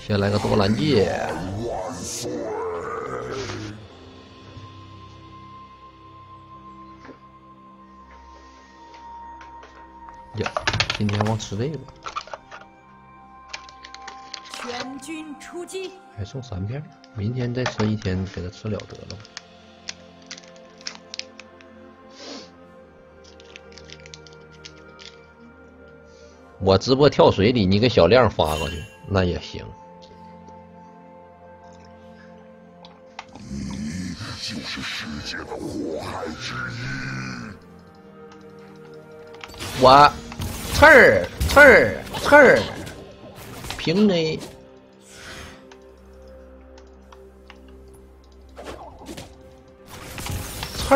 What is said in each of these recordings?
先来个多兰戒。呀，今天忘吃这个。 全军出击！ 还剩3片，明天再吃一天，给他吃了得了。我直播跳水里，你给小亮发过去，那也行。 你就是世界的祸害之一。 我刺儿，平 A。刺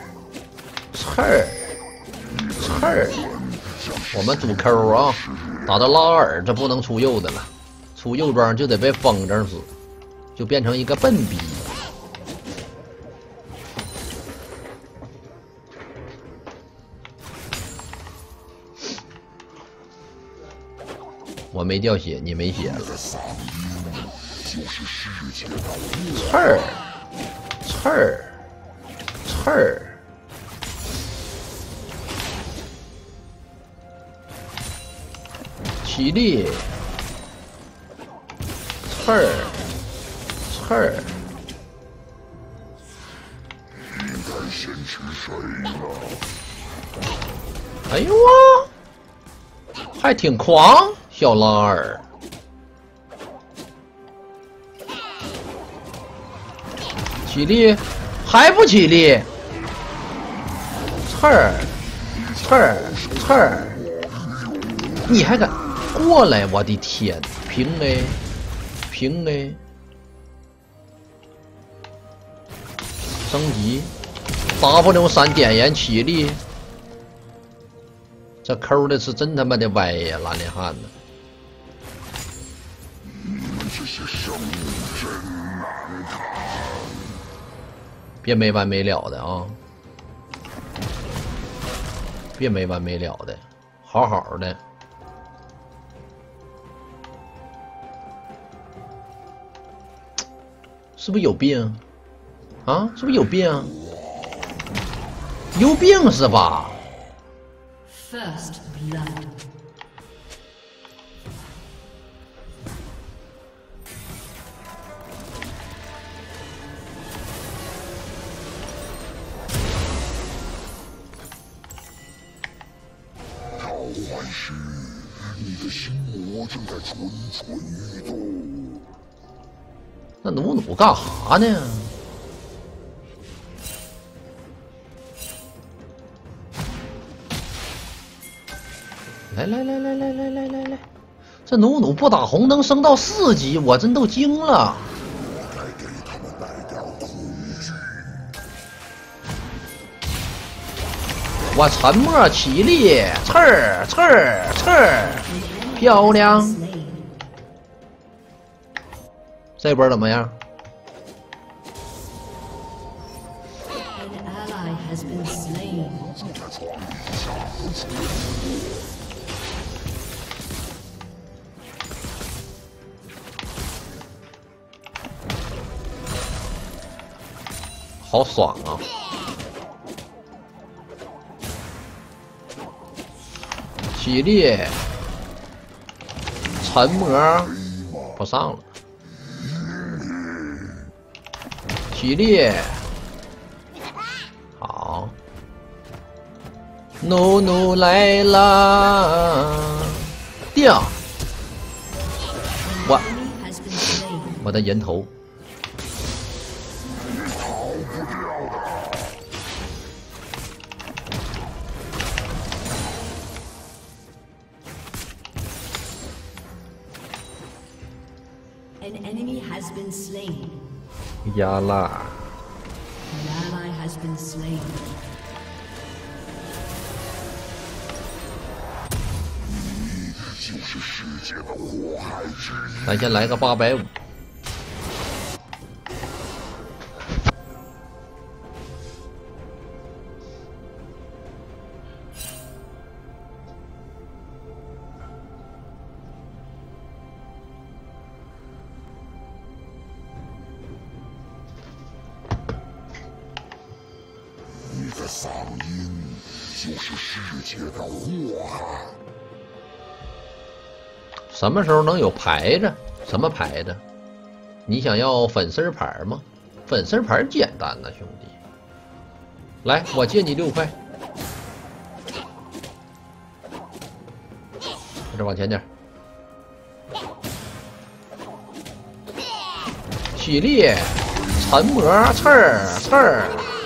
儿，我们主 Q 啊，打到拉尔这不能出右的了，出右装就得被风筝死，就变成一个笨逼。我没掉血，你没血了。刺儿，起立，刺儿， 应该先吃谁呢？ 哎呦啊，还挺狂，小拉尔。起立，还不起立？刺儿，你还敢过来？我的天，平 A，升级 W3点烟起立，这抠的是真他妈的歪呀，蓝脸汉子！ 你们这些生物真难看。 别没完没了的啊！别没完没了的，好好的。是不是有病？啊，是不是有病？有病是吧 First blood. 召唤师，你的心魔正在蠢蠢欲动。 那努干哈呢？来，这努不打红灯升到4级，我真都惊了。 该给他们来点恐惧。 我沉默起立，刺儿，漂亮。这波怎么样？ An ally has been slain. 好爽啊！起立，沉默，不上了。起立，好，努来啦！掉，我的人头。 An enemy has been slain. 压啦！ An ally has been slain. 就是世界的祸害之一。 咱先来个850。 嗓音就是世界的祸害。 什么时候能有牌子？什么牌子？你想要粉丝牌吗？粉丝牌简单呐，兄弟。来，我借你6块。这往前点。起立，沉默，刺儿。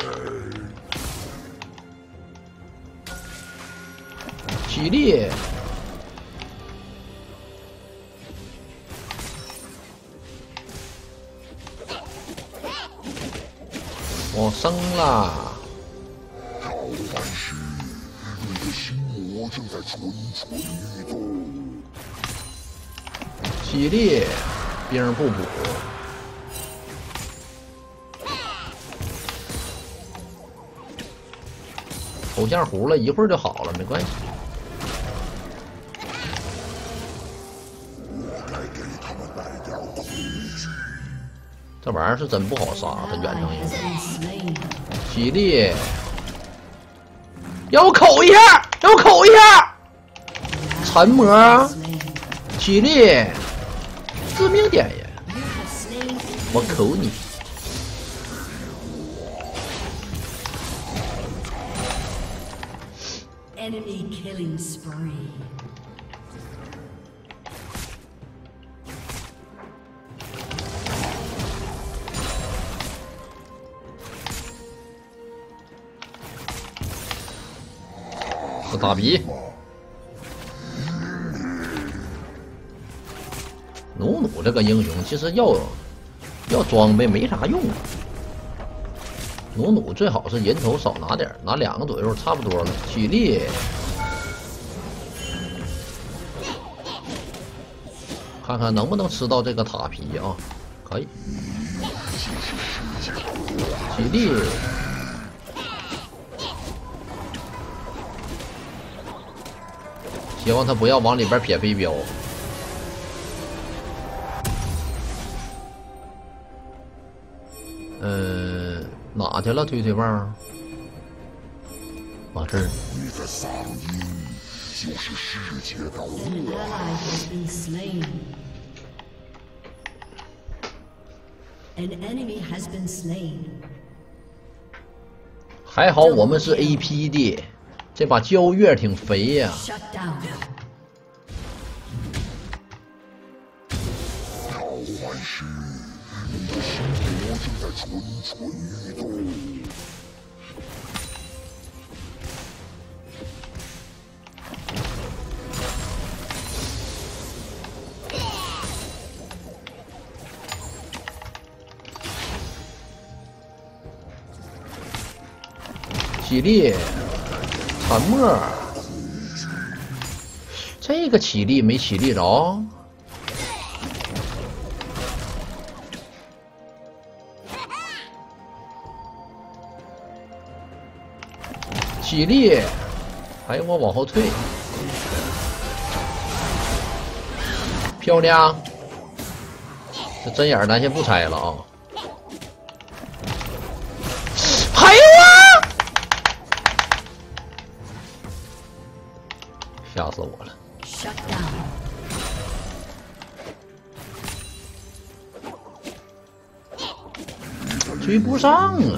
起立。我升了。 召唤师，你的心魔正在蠢蠢欲动。 起立，兵不补。头像糊了，一会儿就好了，没关系。 我该给他们来点恐惧。 这玩意儿是真不好杀，它远程也。起立，让我口一下，让我口一下。沉默，起立，致命点呀！我口你。 Enemy killing spree. 这大鼻，努这个英雄其实要装备没啥用啊。努最好是人头少拿点，拿2个左右差不多了。起立，看看能不能吃到这个塔皮啊？可以。起立，希望他不要往里边撇飞镖。哪去了？推棒？往这儿。 你的嗓音就是世界的祸 An 害。 ally has been slain. An enemy has been slain. 还好我们是 AP 的，这把焦月挺肥呀。 Shut down. 召唤师，你的心魔正在蠢蠢欲动。 起立，沉默。这个起立没起立着。起立，还有我往后退，漂亮。这针眼咱先不拆了啊。还有啊！吓死我了！ Shut down. 追不上啊！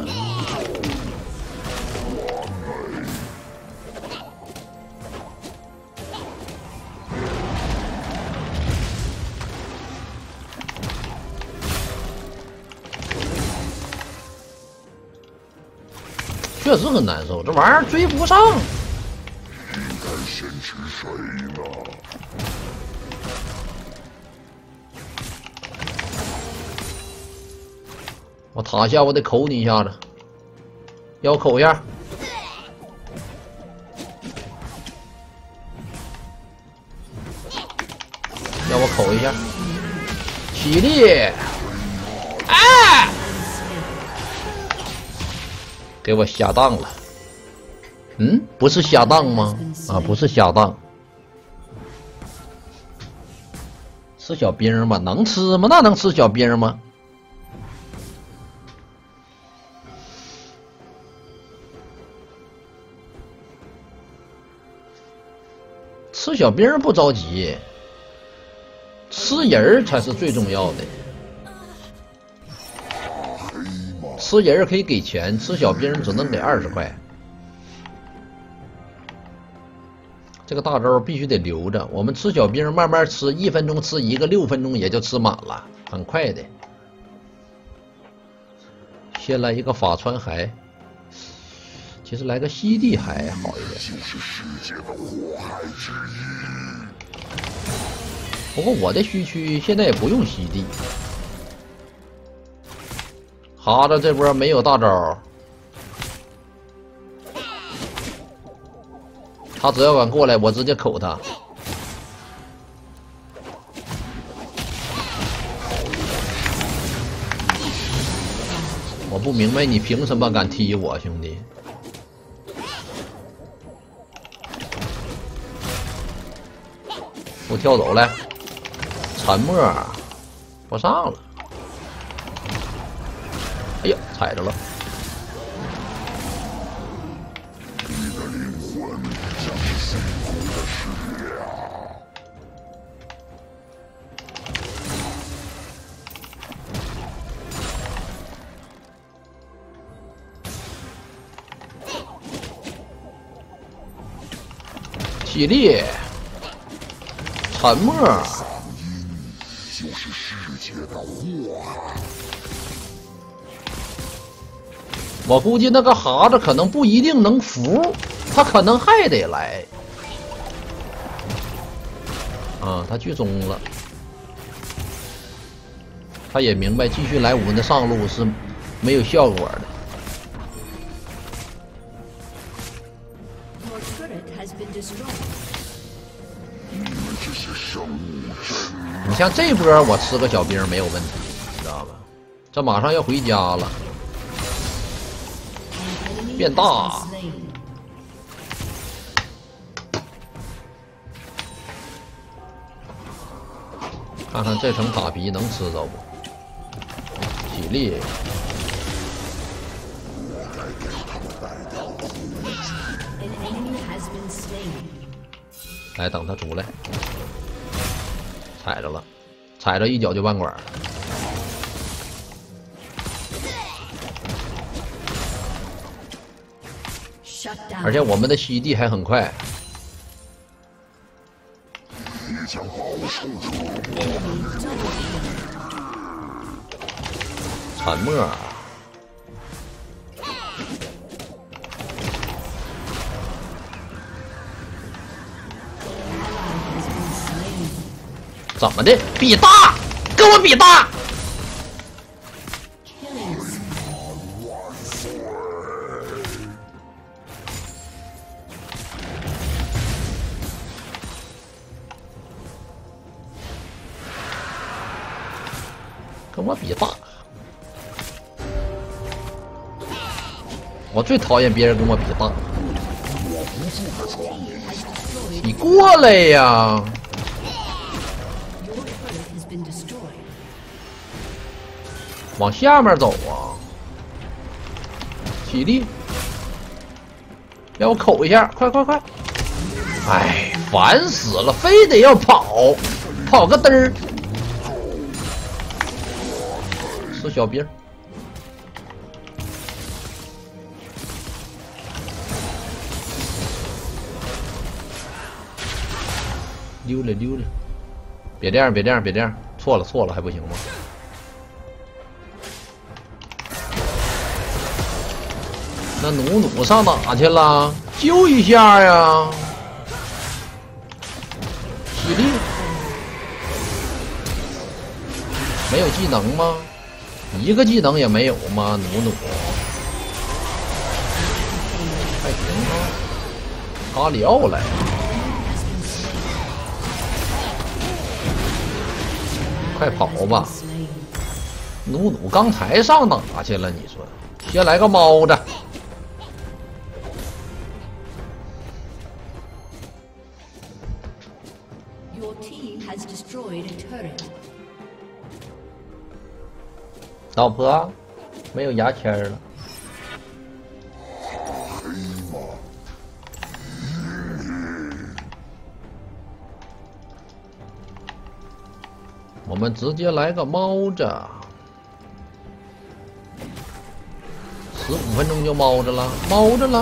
确实很难受，这玩意儿追不上。 应该先吃谁呢？ 我塔下我得口你一下子，要我口一下。要我口一下。起立！哎！给我下当了。嗯，不是下当吗？啊，不是下当。吃小兵吗？能吃吗？那能吃小兵吗？ 吃小兵不着急，吃人才是最重要的。吃人可以给钱，吃小兵只能给20块。这个大招必须得留着，我们吃小兵慢慢吃，1分钟吃一个，6分钟也就吃满了，很快的。先来一个法川骸，其实来个吸地骸好一点。 就是世界的祸害之一。 不过我的虚区现在也不用吸地。哈子这波没有大招，他只要敢过来，我直接口他。我不明白你凭什么敢踢我，兄弟？不跳走来，沉默不上了。哎呀，踩着了。 你的灵魂像是虚空的食粮。 体力，沉默。 嗓音就是世界的祸害。 我估计那个哈子可能不一定能服，他可能还得来。啊，他剧终了。他也明白继续来我们的上路是没有效果的。 这些生物真你像这波我吃个小兵没有问题，你知道吧？这马上要回家了。变大，看看这层塔皮能吃着不？体力，来等他出来，踩着了，踩着一脚就半管。而且我们的吸地还很快。 你将饱受折磨。 沉默。怎么的？比大，跟我比大。跟我比大，我最讨厌别人跟我比大。你过来呀！往下面走啊！体力，让我口一下，快快快！哎，烦死了，非得要跑，跑个嘚儿！吃小兵，溜了溜了，别这样，别这样，别这样，错了错了，还不行吗？那努上哪去了？救一下呀！体力没有技能吗？一个技能也没有吗？努还行吗？卡里奥来，快跑吧！努刚才上哪去了？你说，先来个猫子。老婆，没有牙签了。 我们直接来个猫着，15分钟就猫着了，猫着了。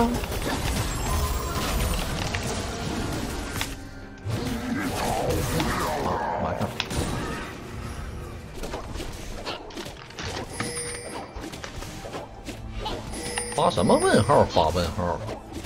啊，马上。发什么问号？发问号。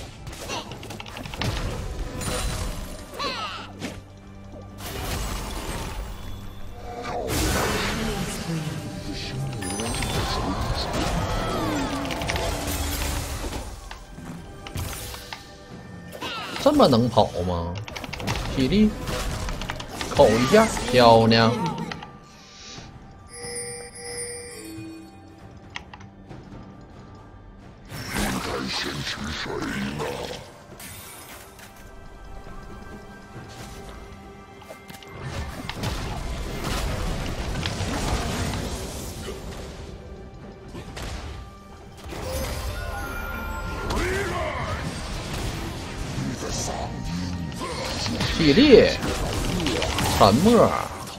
这么能跑吗？体力，扣一下，漂亮。 该先去谁呢？ 体力，沉默。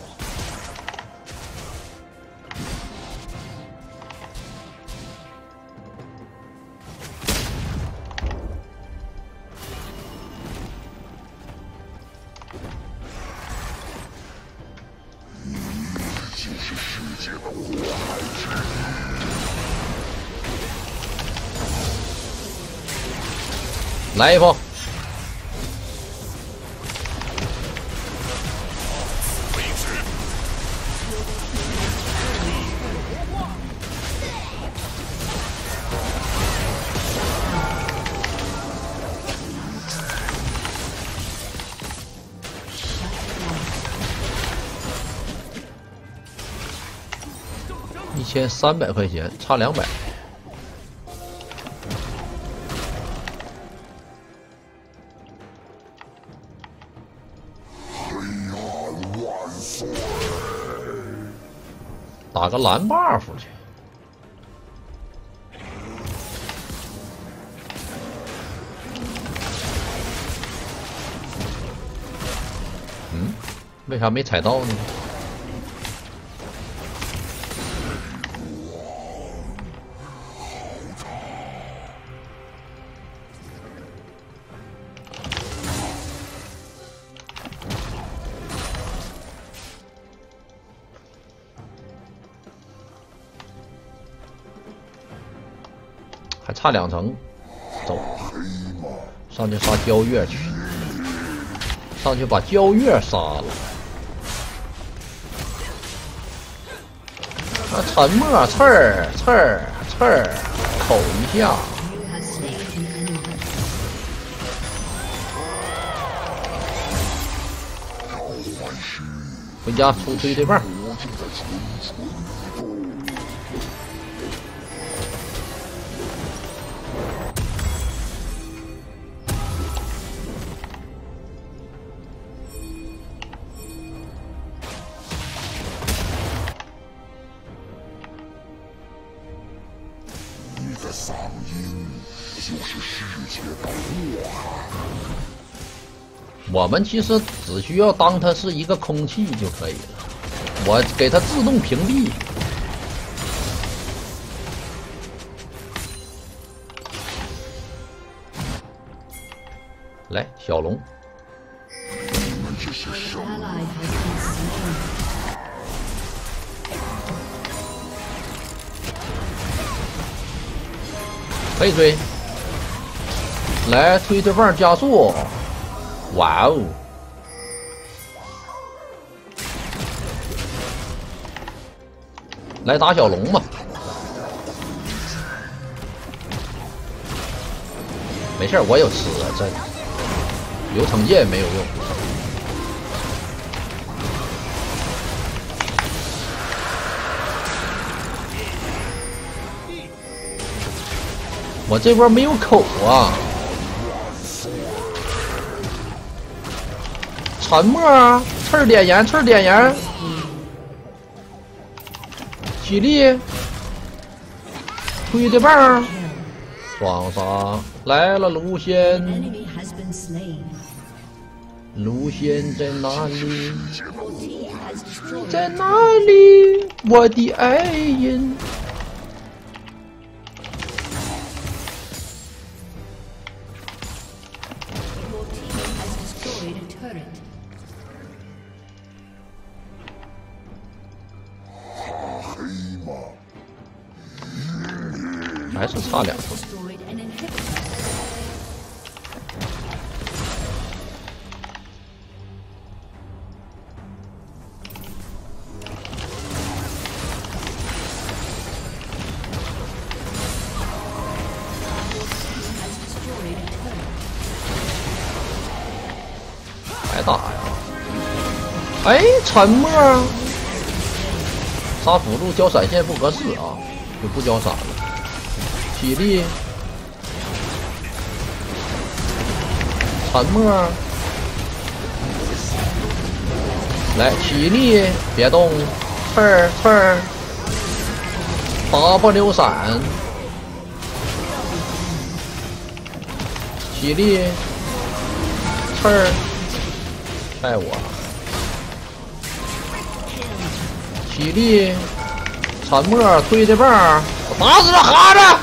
就是世界的祸害之一。来一波。1300块钱，差200。打个蓝 buff 去。嗯，为啥没踩到呢？还差2层，走，上去杀焦月去，上去把焦月杀了。那沉默刺儿刺儿刺儿，口一下。回家出推推棒。 嗓音就是世界的祸害。 我们其实只需要当它是一个空气就可以了，我给它自动屏蔽。来，小龙。 这是什么？ 可以追，来推推棒加速，哇哦！来打小龙吧，没事我有吃啊，这有惩戒没有用。我这波没有口啊，沉默啊，刺儿点燃，刺儿点燃，体力，推的棒，双杀来了，卢仙， 路线在哪里？ Your team has destroyed. 在哪里？我的爱人。 Your team has destroyed a turret. 还是差2分。 Destroyed an inhibitor. Has destroyed a turret. 挨打呀！哎，沉默。杀辅助交闪现不合适啊，就不交闪了。体力。沉默。来，体力别动，刺儿刺儿。W 闪。体力。刺儿。 带我，体力，沉默，推的棒，我打死这哈子！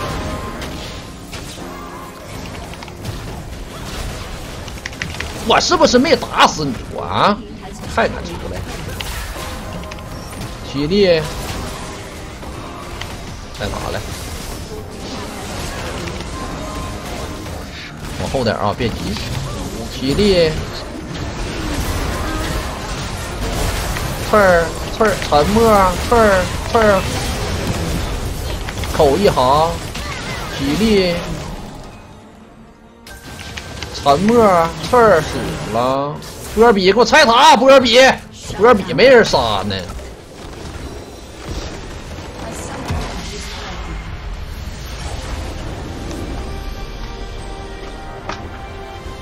我是不是没打死你我啊？太敢出来！体力，再打来，往后点啊，别急。体力。 刺儿，沉默，刺儿，口一行，体力，沉默，刺儿死了。波比，给我拆塔！波比没人杀呢。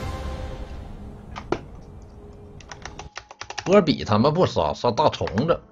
波比他们不杀，杀大虫子。